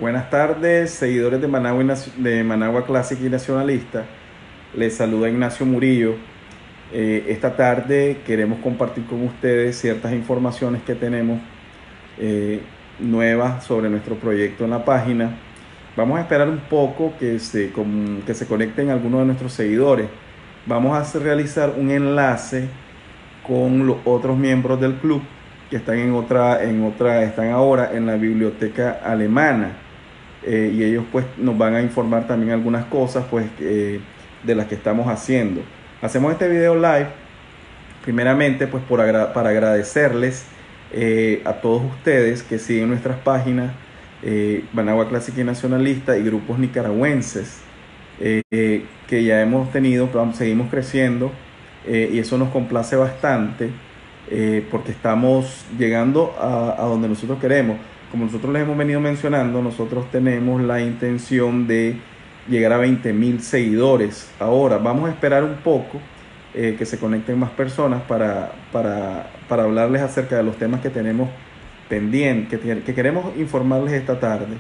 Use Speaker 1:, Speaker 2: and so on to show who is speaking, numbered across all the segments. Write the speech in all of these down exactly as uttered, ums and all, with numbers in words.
Speaker 1: Buenas tardes, seguidores de Managua, y Nacio- de Managua Clásica y Nacionalista. Les saluda Ignacio Murillo. Eh, esta tarde queremos compartir con ustedes ciertas informaciones que tenemos eh, nuevas sobre nuestro proyecto en la página. Vamos a esperar un poco que se, con- que se conecten algunos de nuestros seguidores. Vamos a hacer- realizar un enlace con los otros miembros del club que están en otra, en otra, están ahora en la biblioteca alemana. Eh, y ellos pues nos van a informar también algunas cosas pues eh, de las que estamos haciendo. Hacemos este video live primeramente pues por agra para agradecerles eh, a todos ustedes que siguen nuestras páginas eh, Managua Clásica y Nacionalista y grupos nicaragüenses eh, eh, que ya hemos tenido, seguimos creciendo eh, y eso nos complace bastante eh, porque estamos llegando a, a donde nosotros queremos. Como nosotros les hemos venido mencionando, nosotros tenemos la intención de llegar a veinte mil seguidores. Ahora vamos a esperar un poco eh, que se conecten más personas para, para, para hablarles acerca de los temas que tenemos pendientes, que, que queremos informarles esta tarde.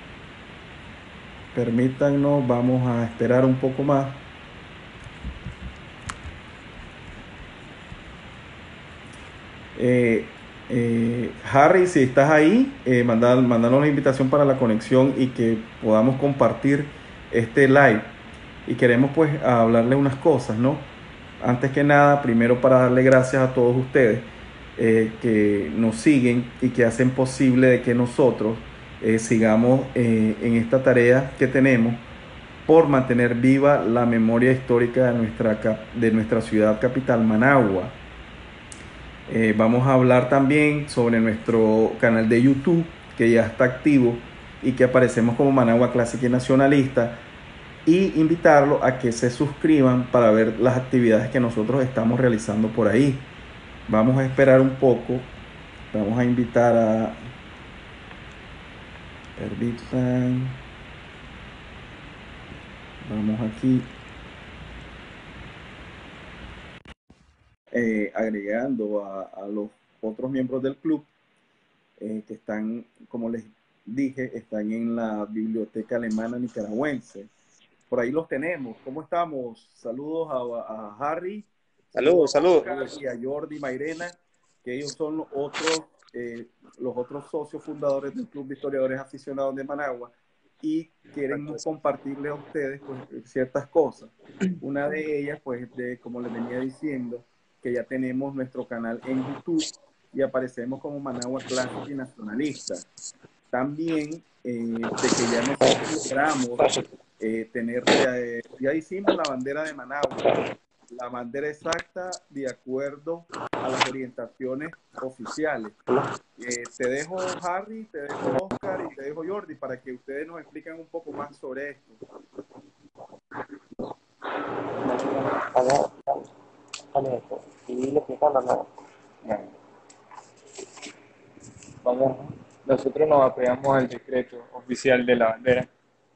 Speaker 1: Permítanos, vamos a esperar un poco más. Eh, eh, Harry, si estás ahí, eh, mandar, mandarnos la invitación para la conexión y que podamos compartir este live. Y queremos pues hablarle unas cosas, ¿no? Antes que nada, primero para darle gracias a todos ustedes eh, que nos siguen y que hacen posible de que nosotros eh, sigamos eh, en esta tarea que tenemos por mantener viva la memoria histórica de nuestra, de nuestra ciudad capital, Managua. Eh, vamos a hablar también sobre nuestro canal de YouTube, que ya está activo y que aparecemos como Managua Clásica y Nacionalista, y invitarlo a que se suscriban para ver las actividades que nosotros estamos realizando por ahí. Vamos a esperar un poco, vamos a invitar a Permitan, vamos aquí eh, agregando a, a los otros miembros del club eh, que están, como les dije, están en la biblioteca alemana nicaragüense. Por ahí los tenemos. ¿Cómo estamos? Saludos a, a Harry, saludos
Speaker 2: Saludos,
Speaker 1: a
Speaker 2: saludos.
Speaker 1: Oscar y a Jordi Mairena, que ellos son los otros, eh, los otros socios fundadores del Club de Historiadores Aficionados de Managua y queremos compartirles a ustedes pues, ciertas cosas. Una de ellas, pues, de, como les venía diciendo, que ya tenemos nuestro canal en YouTube y aparecemos como Managua Clásica y Nacionalista. También eh, de que ya nosotros logramos eh, tener, eh, ya hicimos la bandera de Managua, la bandera exacta de acuerdo a las orientaciones oficiales. Eh, te dejo Harry, te dejo Oscar y te dejo Jordi para que ustedes nos expliquen un poco más sobre esto.
Speaker 2: Vamos, vamos esto. Y le explicando, ¿no? Vamos, nosotros nos apoyamos al decreto oficial de la bandera.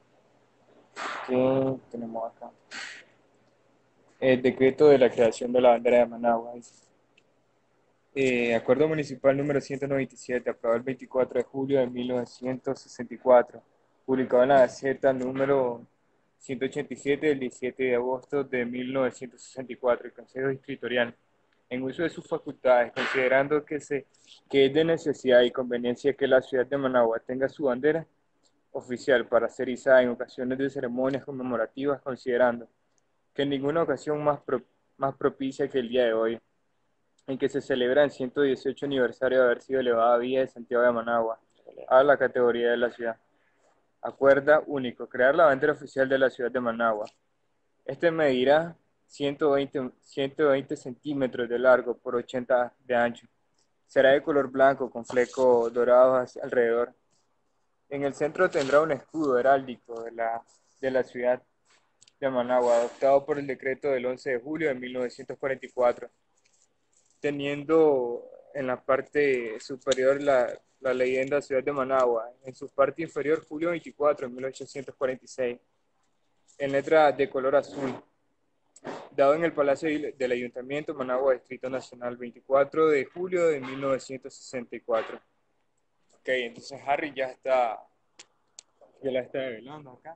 Speaker 2: ¿Qué tenemos acá? El decreto de la creación de la bandera de Managua. Eh, acuerdo municipal número ciento noventa y siete, aprobado el veinticuatro de julio de mil novecientos sesenta y cuatro, publicado en la Gaceta número ciento ochenta y siete del diecisiete de agosto de mil novecientos sesenta y cuatro, el Consejo Distritorial, en uso de sus facultades, considerando que, se, que es de necesidad y conveniencia que la ciudad de Managua tenga su bandera oficial para ser izada en ocasiones de ceremonias conmemorativas, considerando que en ninguna ocasión más, pro, más propicia que el día de hoy, en que se celebra el ciento dieciocho aniversario de haber sido elevada Villa de Santiago de Managua a la categoría de la ciudad. Acuerda único, crear la bandera oficial de la ciudad de Managua. Este medirá ciento veinte, ciento veinte centímetros de largo por ochenta de ancho. Será de color blanco con flecos dorados alrededor. En el centro tendrá un escudo heráldico de la, de la ciudad de Managua, adoptado por el decreto del once de julio de mil novecientos cuarenta y cuatro, teniendo en la parte superior la, la leyenda Ciudad de Managua, en su parte inferior julio veinticuatro de mil ochocientos cuarenta y seis, en letra de color azul, dado en el Palacio del Ayuntamiento, Managua, Distrito Nacional, veinticuatro de julio de mil novecientos sesenta y cuatro. Ok, entonces Harry ya está, que la está develando acá.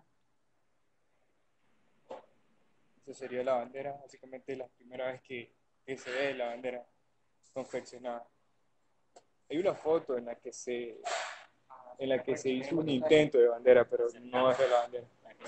Speaker 2: Esa sería la bandera, básicamente la primera vez que, que se ve la bandera confeccionada. Hay una foto en la que se en la que se hizo un intento de bandera, pero no es de la bandera.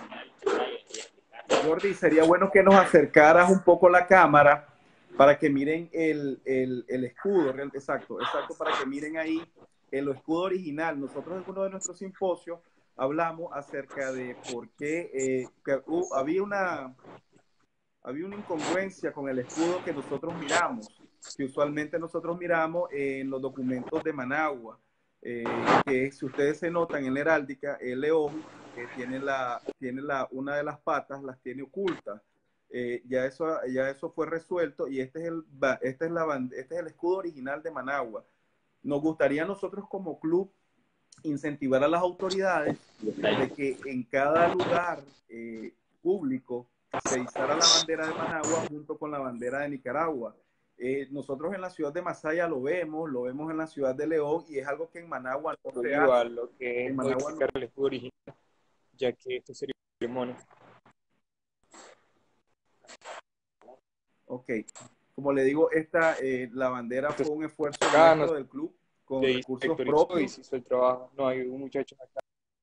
Speaker 1: Jordi, sería bueno que nos acercaras un poco la cámara para que miren el, el, el escudo, exacto, exacto, para que miren ahí el escudo original. Nosotros en uno de nuestros simposios hablamos acerca de por qué eh, que, uh, había una había una incongruencia con el escudo que nosotros miramos, que usualmente nosotros miramos en los documentos de Managua, eh, que si ustedes se notan en la heráldica, el león eh, tiene, la, tiene la, una de las patas, las tiene ocultas. Eh, ya, eso, ya eso fue resuelto y este es, el, este, es la, este es el escudo original de Managua. Nos gustaría a nosotros como club incentivar a las autoridades de que en cada lugar eh, público se izara la bandera de Managua junto con la bandera de Nicaragua. Eh, nosotros en la ciudad de Masaya lo vemos, lo vemos en la ciudad de León y es algo que en Managua no
Speaker 2: Lo
Speaker 1: se
Speaker 2: iba a
Speaker 1: hace.
Speaker 2: lo que es
Speaker 1: En Managua no.
Speaker 2: modificar el escudo original, ya que esto sería un demonio.
Speaker 1: Ok, como le digo, esta, eh, la bandera fue un esfuerzo
Speaker 2: Acá no
Speaker 1: nuestro del club con
Speaker 2: se
Speaker 1: recursos
Speaker 2: inspectorizó y
Speaker 1: propios.
Speaker 2: se hizo el trabajo. No, hay un muchacho acá.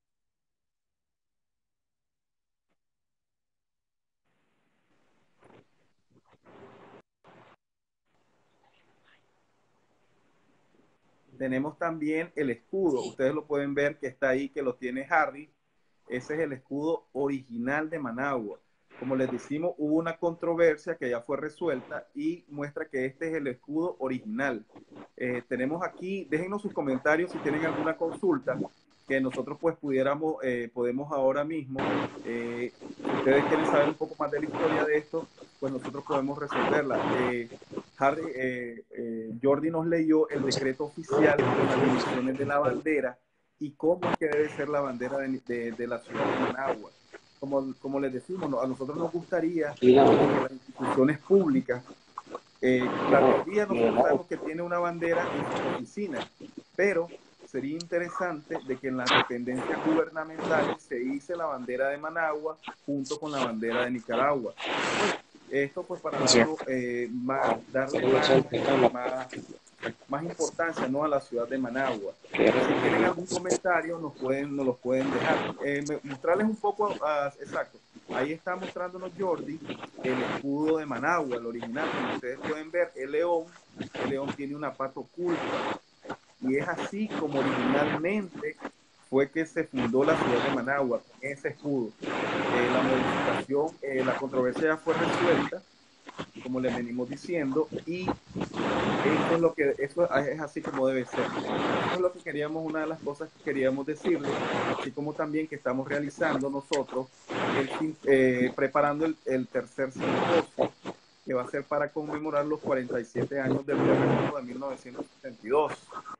Speaker 1: Tenemos también el escudo, ustedes lo pueden ver que está ahí, que lo tiene Harry. Ese es el escudo original de Managua. Como les decimos, hubo una controversia que ya fue resuelta y muestra que este es el escudo original. Eh, tenemos aquí, déjenos sus comentarios si tienen alguna consulta que nosotros pues pudiéramos, eh, podemos ahora mismo, eh, si ustedes quieren saber un poco más de la historia de esto, pues nosotros podemos resolverla. Eh, Harry, eh, eh, Jordi nos leyó el decreto oficial con las dimensiones de la bandera y cómo es que debe ser la bandera de, de, de la ciudad de Managua. Como, como les decimos, a nosotros nos gustaría que las instituciones públicas, eh, la alcaldía nosotros sabemos que tiene una bandera en sus oficinas, pero sería interesante de que en las dependencias gubernamentales se hice la bandera de Managua junto con la bandera de Nicaragua. Esto pues para
Speaker 2: Sí.
Speaker 1: darlo, eh, más, darle más, más más importancia, ¿no?, a la ciudad de Managua. Si tienen algún comentario, nos, pueden, nos los pueden dejar. Eh, mostrarles un poco, uh, exacto, ahí está mostrándonos Jordi el escudo de Managua, el original. Como ustedes pueden ver, el león, el león tiene una pata oculta. Y es así como originalmente fue que se fundó la ciudad de Managua, con ese escudo. Eh, la modificación, eh, la controversia ya fue resuelta, como les venimos diciendo, y esto es lo que, eso es así como debe ser. Eso es lo que queríamos, una de las cosas que queríamos decirles, así como también que estamos realizando nosotros, el, eh, preparando el, el tercer simposio, que va a ser para conmemorar los cuarenta y siete años del terremoto de mil novecientos setenta y dos.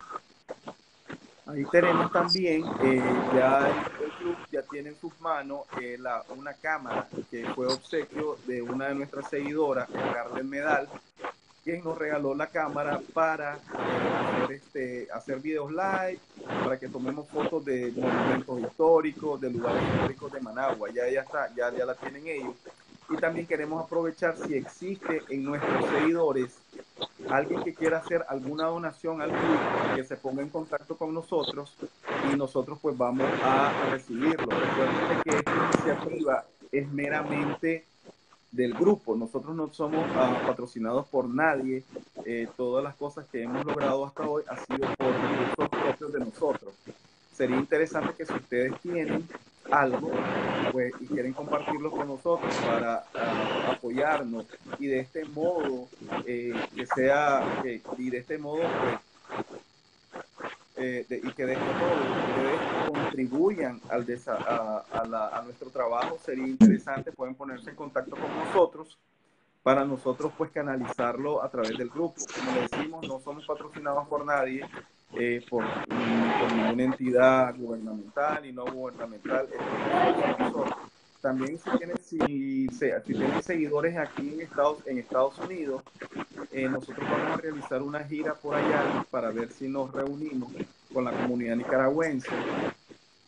Speaker 1: Ahí tenemos también, eh, ya el, el club ya tiene en sus manos eh, la, una cámara que fue obsequio de una de nuestras seguidoras, Scarlett Medal, quien nos regaló la cámara para eh, hacer, este, hacer videos live, para que tomemos fotos de monumentos históricos, de lugares históricos de Managua. Ya, ya, está, ya, ya la tienen ellos. Y también queremos aprovechar si existe en nuestros seguidores alguien que quiera hacer alguna donación al club, que se ponga en contacto con nosotros y nosotros pues vamos a recibirlo. Recuerden que esta iniciativa es meramente del grupo. Nosotros no somos uh, patrocinados por nadie. Eh, todas las cosas que hemos logrado hasta hoy ha sido por recursos propios de nosotros. Sería interesante que si ustedes tienen algo pues, y quieren compartirlo con nosotros para uh, apoyarnos y de este modo eh, que sea que, y de este modo pues Eh, de, y que de este modo ustedes contribuyan al desa, a, a, la, a nuestro trabajo, sería interesante, pueden ponerse en contacto con nosotros para nosotros pues canalizarlo a través del grupo. Como le decimos, no somos patrocinados por nadie, eh, por, ni por ninguna entidad gubernamental y no gubernamental. También si tienen, si, si tienen seguidores aquí en Estados, en Estados Unidos, eh, nosotros vamos a realizar una gira por allá para ver si nos reunimos con la comunidad nicaragüense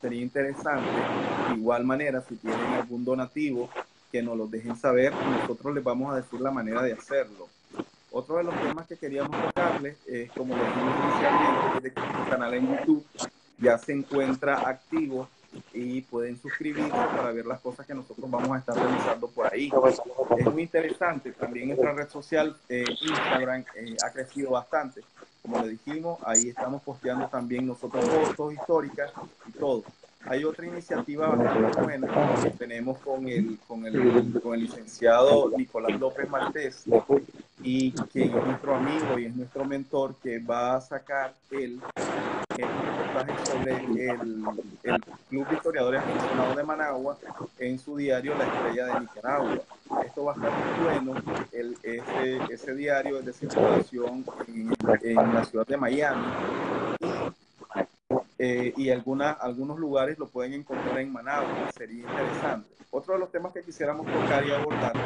Speaker 1: sería interesante, de igual manera, si tienen algún donativo, que nos lo dejen saber y nosotros les vamos a decir la manera de hacerlo. Otro de los temas que queríamos tocarles es, como lo dijimos inicialmente, es de que nuestro canal en YouTube ya se encuentra activo y pueden suscribirse para ver las cosas que nosotros vamos a estar realizando por ahí. Es muy interesante, también nuestra red social eh, Instagram eh, ha crecido bastante. Como le dijimos, ahí estamos posteando también nosotros fotos históricas y todo. Hay otra iniciativa bastante buena que tenemos con el, con el, con el licenciado Nicolás López Maltés, y quien es nuestro amigo y es nuestro mentor, que va a sacar él eh, un reportaje sobre el, el Club de Historiadores Aficionados de Managua en su diario La Estrella de Nicaragua. Esto va a estar muy bueno. El, ese, ese diario es de circulación en, en la ciudad de Miami, y, eh, y alguna, algunos lugares lo pueden encontrar en Managua. Sería interesante. Otro de los temas que quisiéramos tocar y abordar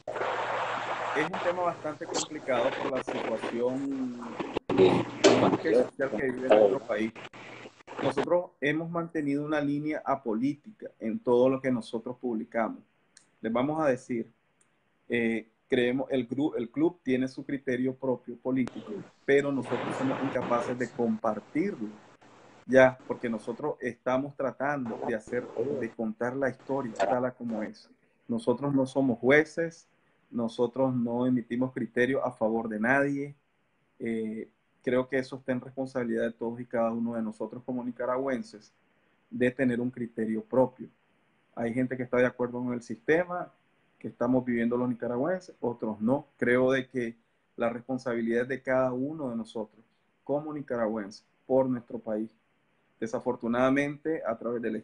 Speaker 1: es un tema bastante complicado por la situación política y social que vive nuestro país. Nosotros hemos mantenido una línea apolítica en todo lo que nosotros publicamos. Les vamos a decir, eh, creemos, el, gru el club tiene su criterio propio político, pero nosotros somos incapaces de compartirlo, ya, porque nosotros estamos tratando de hacer, de contar la historia tal como es. Nosotros no somos jueces, nosotros no emitimos criterios a favor de nadie. Eh, creo que eso está en responsabilidad de todos y cada uno de nosotros como nicaragüenses, de tener un criterio propio. Hay gente que está de acuerdo con el sistema que estamos viviendo los nicaragüenses, otros no. Creo de que la responsabilidad es de cada uno de nosotros como nicaragüenses por nuestro país. Desafortunadamente, a través del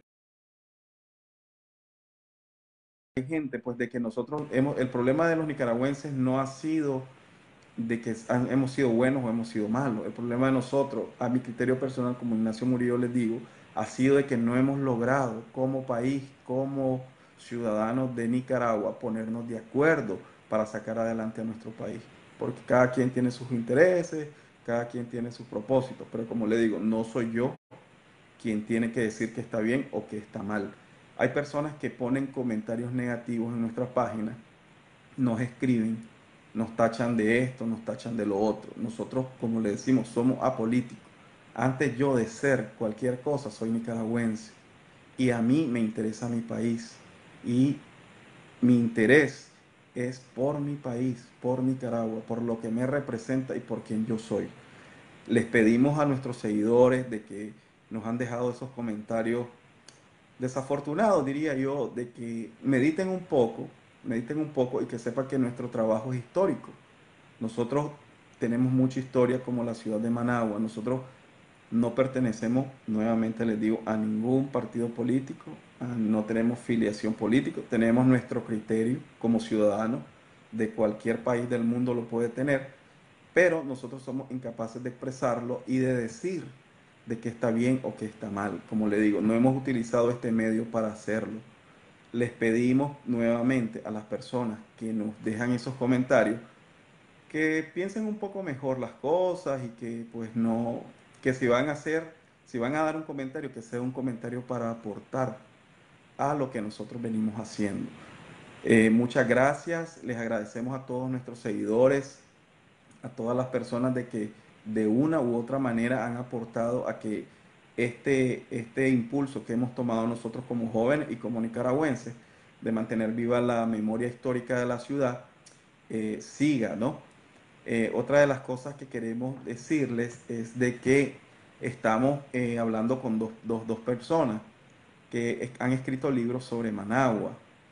Speaker 1: hay gente, pues, de que nosotros hemos, el problema de los nicaragüenses no ha sido de que han, hemos sido buenos o hemos sido malos. El problema de nosotros, a mi criterio personal, como Ignacio Murillo les digo, ha sido de que no hemos logrado como país, como ciudadanos de Nicaragua, ponernos de acuerdo para sacar adelante a nuestro país. Porque cada quien tiene sus intereses, cada quien tiene sus propósitos. Pero como le digo, no soy yo quien tiene que decir que está bien o que está mal. Hay personas que ponen comentarios negativos en nuestra página, nos escriben, nos tachan de esto, nos tachan de lo otro. Nosotros, como le decimos, somos apolíticos. Antes yo de ser cualquier cosa, soy nicaragüense. Y a mí me interesa mi país. Y mi interés es por mi país, por Nicaragua, por lo que me representa y por quien yo soy. Les pedimos a nuestros seguidores de que nos han dejado esos comentarios desafortunados, diría yo, de que mediten un poco, mediten un poco y que sepan que nuestro trabajo es histórico. Nosotros tenemos mucha historia como la ciudad de Managua. Nosotros no pertenecemos, nuevamente les digo, a ningún partido político, no tenemos filiación política, tenemos nuestro criterio como ciudadanos de cualquier país del mundo lo puede tener, pero nosotros somos incapaces de expresarlo y de decir de que está bien o que está mal. Como le digo, no hemos utilizado este medio para hacerlo. Les pedimos nuevamente a las personas que nos dejan esos comentarios que piensen un poco mejor las cosas y que pues no, que si van a hacer, si van a dar un comentario, que sea un comentario para aportar a lo que nosotros venimos haciendo. Eh, muchas gracias, les agradecemos a todos nuestros seguidores, a todas las personas de que de una u otra manera han aportado a que este, este impulso que hemos tomado nosotros como jóvenes y como nicaragüenses de mantener viva la memoria histórica de la ciudad eh, siga, ¿no? Eh, otra de las cosas que queremos decirles es de que estamos eh, hablando con dos, dos, dos personas que han escrito libros sobre Managua,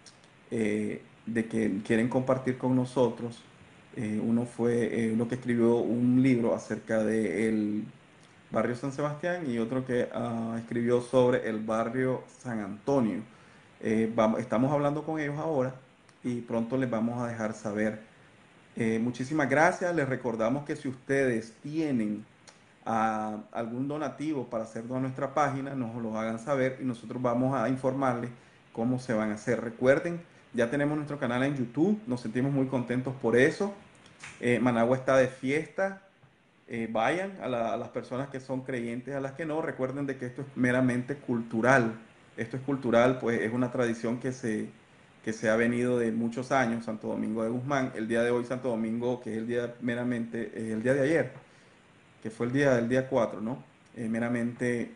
Speaker 1: eh, de que quieren compartir con nosotros. Eh, uno fue eh, uno que escribió un libro acerca del barrio San Sebastián y otro que uh, escribió sobre el barrio San Antonio. Eh, vamos, estamos hablando con ellos ahora y pronto les vamos a dejar saber. Eh, muchísimas gracias. Les recordamos que si ustedes tienen uh, algún donativo para hacerlo a nuestra página, nos lo hagan saber y nosotros vamos a informarles cómo se van a hacer. Recuerden, ya tenemos nuestro canal en YouTube, nos sentimos muy contentos por eso. Eh, Managua está de fiesta. eh, vayan a, la- a las personas que son creyentes, a las que no, recuerden de que esto es meramente cultural. Esto es cultural, pues es una tradición que se, que se ha venido de muchos años, Santo Domingo de Guzmán. El día de hoy, Santo Domingo, que es el día meramente, eh, el día de ayer, que fue el día del día cuatro, ¿no? Eh, meramente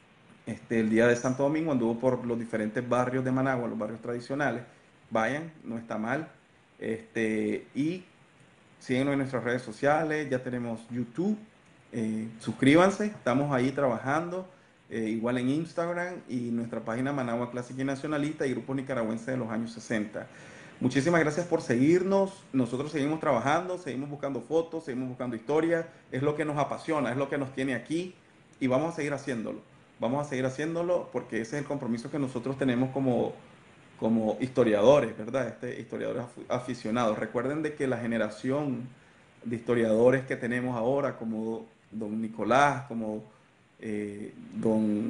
Speaker 1: este, el día de Santo Domingo anduvo por los diferentes barrios de Managua, los barrios tradicionales. Vayan, no está mal. Este, y síguenos en nuestras redes sociales, ya tenemos YouTube. Eh, suscríbanse, estamos ahí trabajando. Eh, igual en Instagram y nuestra página Managua Clásica y Nacionalista y Grupos Nicaragüenses de los años sesenta. Muchísimas gracias por seguirnos. Nosotros seguimos trabajando, seguimos buscando fotos, seguimos buscando historias. Es lo que nos apasiona, es lo que nos tiene aquí y vamos a seguir haciéndolo. Vamos a seguir haciéndolo porque ese es el compromiso que nosotros tenemos como, como historiadores, ¿verdad? Este, historiadores afu- aficionados. Recuerden de que la generación de historiadores que tenemos ahora, como don Nicolás, como eh, don,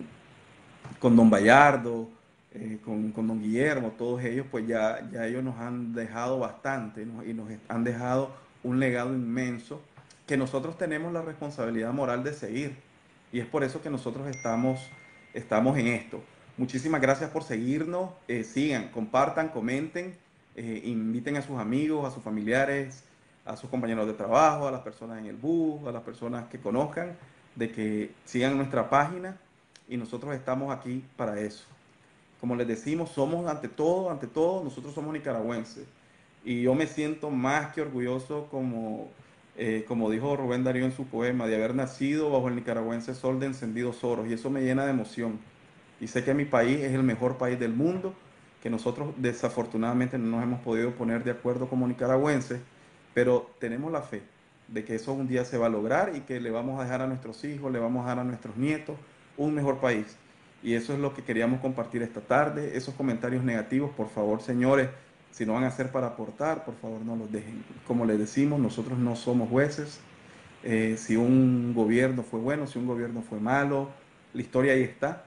Speaker 1: con don Bayardo, eh, con, con don Guillermo, todos ellos, pues ya, ya ellos nos han dejado bastante, ¿no? Y nos han dejado un legado inmenso que nosotros tenemos la responsabilidad moral de seguir. Y es por eso que nosotros estamos, estamos en esto. Muchísimas gracias por seguirnos. Eh, sigan, compartan, comenten, eh, inviten a sus amigos, a sus familiares, a sus compañeros de trabajo, a las personas en el bus, a las personas que conozcan, de que sigan nuestra página y nosotros estamos aquí para eso. Como les decimos, somos ante todo, ante todo, nosotros somos nicaragüenses. Y yo me siento más que orgulloso, como, eh, como dijo Rubén Darío en su poema, de haber nacido bajo el nicaragüense sol de encendidos oros. Y eso me llena de emoción. Y sé que mi país es el mejor país del mundo, que nosotros desafortunadamente no nos hemos podido poner de acuerdo como nicaragüenses, pero tenemos la fe de que eso un día se va a lograr y que le vamos a dejar a nuestros hijos, le vamos a dejar a nuestros nietos un mejor país. Y eso es lo que queríamos compartir esta tarde. Esos comentarios negativos, por favor, señores, si no van a ser para aportar, por favor no los dejen. Como les decimos, nosotros no somos jueces. Eh, si un gobierno fue bueno, si un gobierno fue malo, la historia ahí está.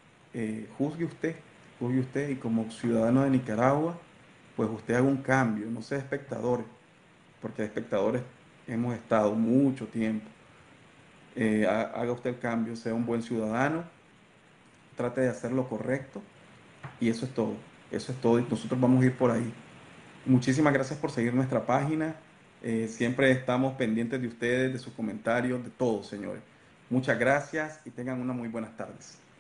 Speaker 1: Eh, juzgue usted, juzgue usted y como ciudadano de Nicaragua, pues usted haga un cambio, no sea espectador, porque de espectadores hemos estado mucho tiempo. Eh, ha- haga usted el cambio, sea un buen ciudadano, trate de hacer lo correcto y eso es todo, eso es todo y nosotros vamos a ir por ahí. Muchísimas gracias por seguir nuestra página, eh, siempre estamos pendientes de ustedes, de sus comentarios, de todo, señores. Muchas gracias y tengan unas muy buenas tardes.